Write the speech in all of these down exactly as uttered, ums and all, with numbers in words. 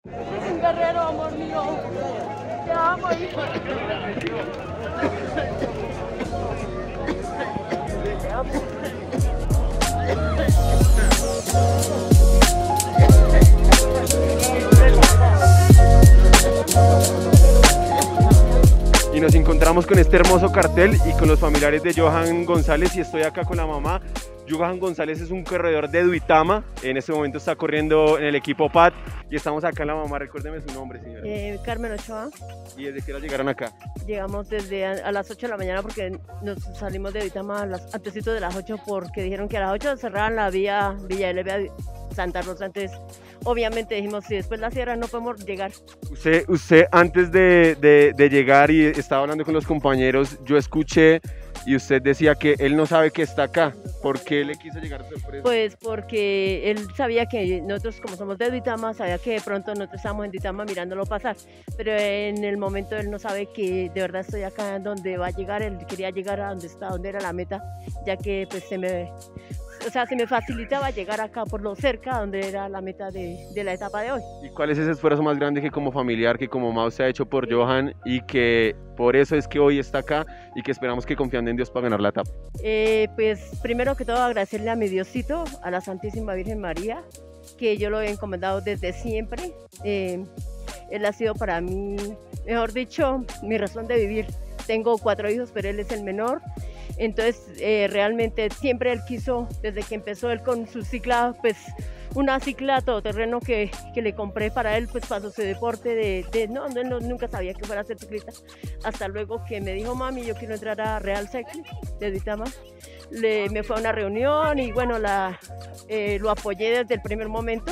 Es un guerrero, amor mío. Te amo, hijo. Te amo. Y nos encontramos con este hermoso cartel y con los familiares de Johan González, y estoy acá con la mamá. Johan González es un corredor de Duitama, en este momento está corriendo en el equipo P A T y estamos acá en la mamá. Recuérdeme su nombre, señora. Eh, Carmen Ochoa. ¿Y desde qué hora llegaron acá? Llegamos desde a, a las ocho de la mañana porque nos salimos de Duitama a las, antesito de las ocho, porque dijeron que a las ocho cerraban la vía Villa Elevia Santa Rosa. Entonces obviamente dijimos, si después la cierran no podemos llegar. Usted, usted antes de, de, de llegar y estaba hablando con los compañeros, yo escuché y usted decía que él no sabe que está acá. ¿Por qué le quiso llegar de sorpresa? Pues porque él sabía que nosotros, como somos de Duitama, sabía que de pronto nosotros estamos en Duitama mirándolo pasar, pero en el momento él no sabe que de verdad estoy acá donde va a llegar. Él quería llegar a donde está, donde era la meta, ya que pues se me... O sea, se me facilitaba llegar acá por lo cerca donde era la meta de, de la etapa de hoy. ¿Y cuál es ese esfuerzo más grande que como familiar, que como mamá se ha hecho por Johan y que por eso es que hoy está acá y que esperamos que confiando en Dios para ganar la etapa? Eh, pues primero que todo agradecerle a mi Diosito, a la Santísima Virgen María, que yo lo he encomendado desde siempre. Eh, él ha sido para mí, mejor dicho, mi razón de vivir. Tengo cuatro hijos, pero él es el menor. Entonces eh, realmente siempre él quiso, desde que empezó él con su cicla, pues una cicla todoterreno que, que le compré para él, pues para su deporte de, de no, no, no, nunca sabía que fuera a ser ciclista, hasta luego que me dijo, mami, yo quiero entrar a Real Cycling de Duitama. Le, me fue a una reunión y bueno, la, eh, lo apoyé desde el primer momento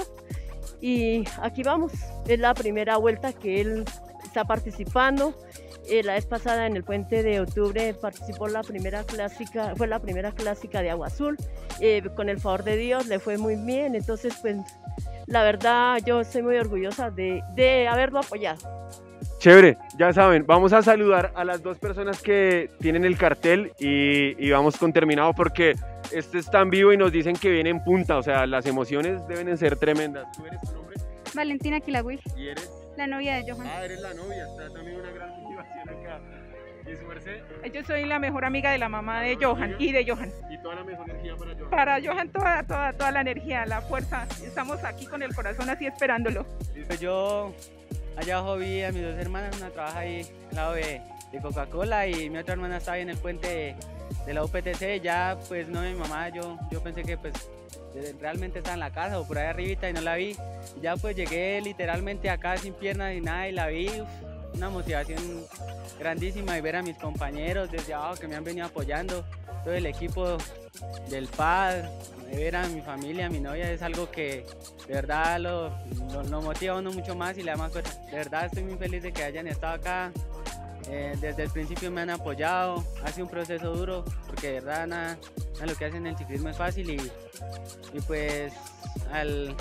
y aquí vamos. Es la primera vuelta que él está participando. Eh, la vez pasada en el puente de octubre participó la primera clásica, fue la primera clásica de Agua Azul. Eh, con el favor de Dios le fue muy bien. Entonces pues la verdad yo estoy muy orgullosa de, de haberlo apoyado. Chévere, ya saben, vamos a saludar a las dos personas que tienen el cartel y, y vamos con terminado, porque este está en vivo y nos dicen que viene en punta, o sea, las emociones deben de ser tremendas. ¿Tú eres tu nombre? Valentina Quilagüí. ¿Y eres? La novia de Johan. Ah, eres la novia, está también una gran motivación acá. ¿Y su merced? Yo soy la mejor amiga de la mamá de Johan y de Johan. Y toda la mejor energía para Johan. Para Johan toda, toda, toda la energía, la fuerza. Estamos aquí con el corazón así esperándolo. Pues yo allá abajo vi a mis dos hermanas, una trabaja ahí al lado de, de Coca-Cola y mi otra hermana estaba ahí en el puente de, de la U P T C. Ya pues no, mi mamá, yo, yo pensé que pues realmente estaba en la casa o por ahí arribita y no la vi. Y ya pues llegué literalmente acá sin piernas ni nada y la vi. Uf, una motivación grandísima, y ver a mis compañeros desde abajo que me han venido apoyando, todo el equipo del P A D, ver a mi familia, a mi novia, es algo que de verdad lo, lo, lo motiva a uno mucho más y le da más fuerza. De verdad estoy muy feliz de que hayan estado acá. Eh, desde el principio me han apoyado, ha sido un proceso duro porque de verdad nada, nada lo que hacen en el ciclismo es fácil, y, y pues al,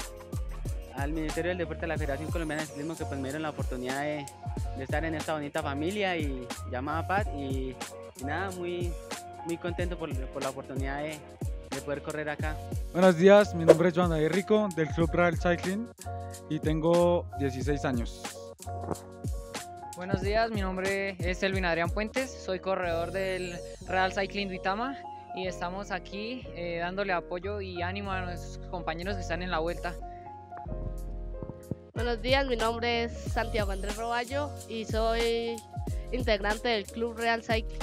al Ministerio del Deporte de la Federación Colombiana de Ciclismo, que pues me dieron la oportunidad de, de estar en esta bonita familia y llamada P A T, y, y nada, muy, muy contento por, por la oportunidad de, de poder correr acá. Buenos días, mi nombre es Joan David Rico del Club Real Cycling y tengo dieciséis años. Buenos días, mi nombre es Elvin Adrián Puentes, soy corredor del Real Cycling Duitama y estamos aquí eh, dándole apoyo y ánimo a nuestros compañeros que están en la vuelta. Buenos días, mi nombre es Santiago Andrés Roballo y soy integrante del Club Real Cycling.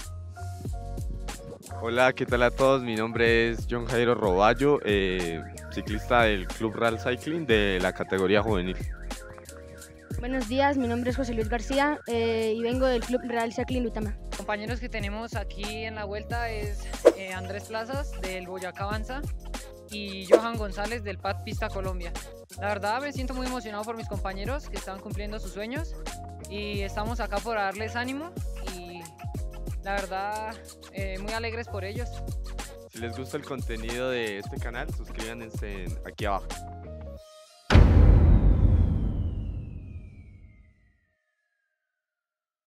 Hola, ¿qué tal a todos? Mi nombre es John Jairo Roballo, eh, ciclista del Club Real Cycling de la categoría juvenil. Buenos días, mi nombre es José Luis García eh, y vengo del Club Real Cycling Duitama. Compañeros que tenemos aquí en la vuelta es eh, Andrés Plazas del Boyacá Avanza y Johan González del P A T Pista Colombia. La verdad me siento muy emocionado por mis compañeros que están cumpliendo sus sueños y estamos acá por darles ánimo y la verdad eh, muy alegres por ellos. Si les gusta el contenido de este canal, suscríbanse aquí abajo.